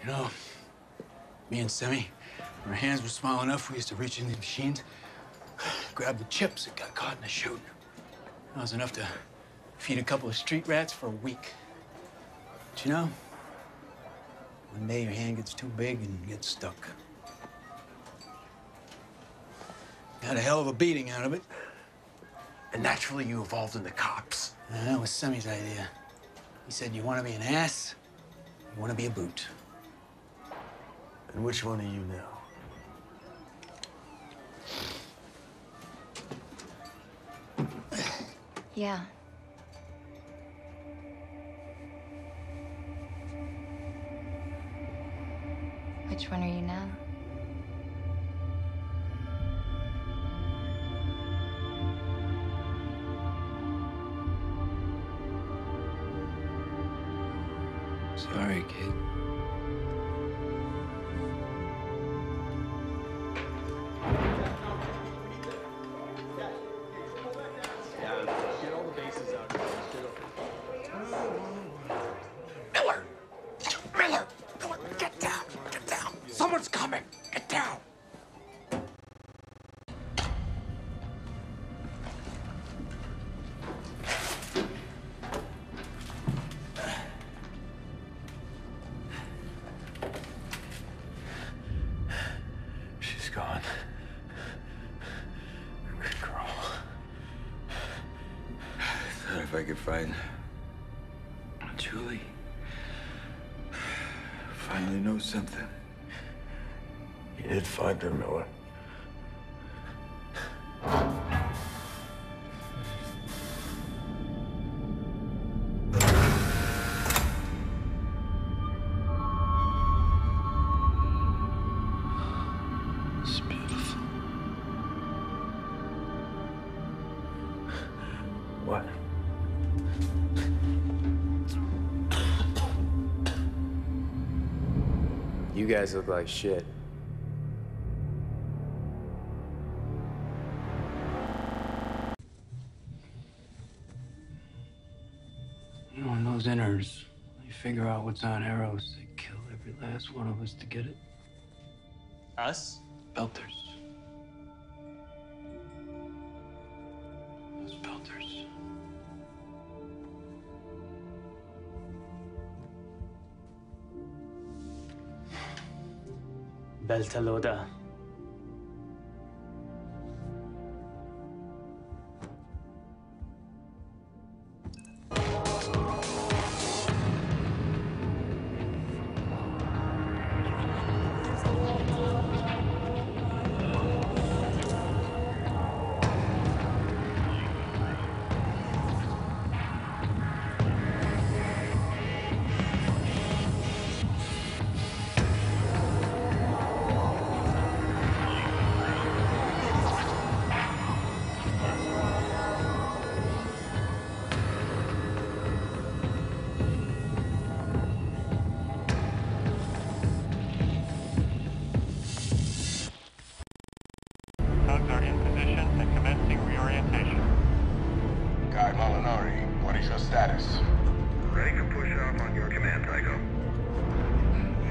You know, me and Semi, our hands were small enough, we used to reach into the machines, grab the chips that got caught in the chute. That was enough to feed a couple of street rats for a week. But you know, one day your hand gets too big and gets stuck. Got a hell of a beating out of it. And naturally, you evolved into cops. That was Semi's idea. He said, you want to be an ass, you want to be a boot. And which one are you now? Yeah. Which one are you now? Sorry, kid. Miller, get down, get down. Someone's coming, get down. She's gone. Good girl. I thought if I could find Julie, finally know something. You did find her, Miller. It's beautiful. What? You guys look like shit. You know, in those inners, they figure out what's on arrows. They kill every last one of us to get it. Us? Belters. Those belters. Beltaloda. Tugs are in position and commencing reorientation. Guy Molinari, what is your status? Ready to push off on your command, Tycho.